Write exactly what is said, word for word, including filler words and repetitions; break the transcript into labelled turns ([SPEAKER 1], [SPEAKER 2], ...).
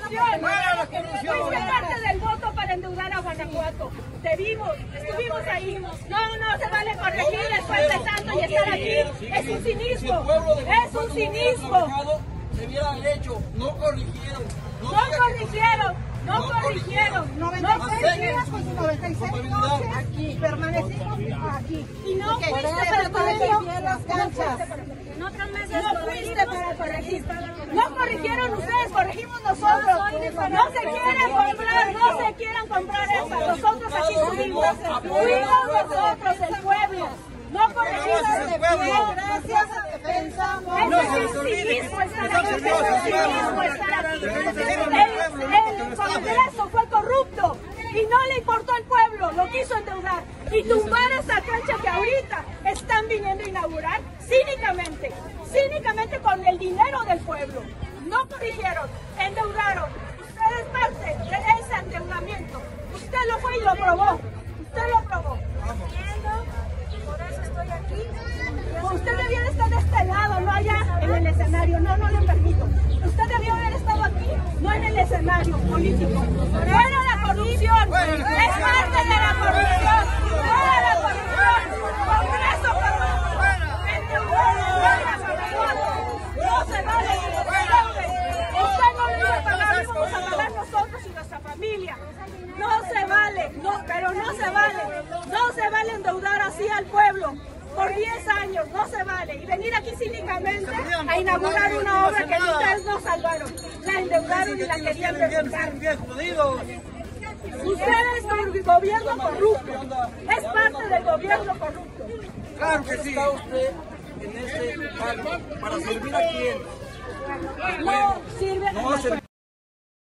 [SPEAKER 1] corrupción. Fuiste parte del voto para endeudar a Guanajuato. Te vimos, estuvimos ahí. No, no se vale corregir después de tanto y estar aquí. Es un cinismo. Es un cinismo.
[SPEAKER 2] Se hubieran hecho, no corrigieron.
[SPEAKER 1] No corrigieron. No corrigieron,
[SPEAKER 3] noventa y seis días con sus noventa y seis noches aquí, permanecimos aquí.
[SPEAKER 1] Y no fuiste para corregir
[SPEAKER 3] las canchas.
[SPEAKER 1] No fuiste para corregir. No corrigieron ustedes, corregimos nosotros. No se quieren comprar, no se quieren comprar eso. Nosotros aquí fuimos, fuimos nosotros, el pueblo. No corregimos el pueblo.
[SPEAKER 3] Gracias a defensa.
[SPEAKER 1] Es un cinismo estar aquí. Es un cinismo estar aquí. El Congreso fue corrupto y no le importó al pueblo, lo quiso endeudar y tumbar esa cancha que ahorita están viniendo a inaugurar cínicamente, cínicamente con el dinero del pueblo. No corrigieron, endeudaron. Usted es parte de ese endeudamiento. Usted lo fue y lo probó. Usted lo probó. Por eso estoy aquí. Usted debiera estar de este lado, no allá en el escenario. No, no le permito. Usted debió haber estado aquí, no en el escenario político. Fuera la corrupción. Es parte de la corrupción. Fuera la corrupción. Congreso corrupto. No se vale. Usted no le iba a pagar, vamos a pagar nosotros y nuestra familia. No se vale, no, pero no se vale. No se vale endeudar así al pueblo. Por diez años, no se vale. Y venir aquí cínicamente a inaugurar una obra que ustedes no salvaron. La endeudaron y la querían reventar. Ustedes son el gobierno corrupto. Es parte del gobierno corrupto.
[SPEAKER 2] Claro que sí. ¿Está usted en este cargo para servir a quién?
[SPEAKER 1] No sirve.
[SPEAKER 2] No,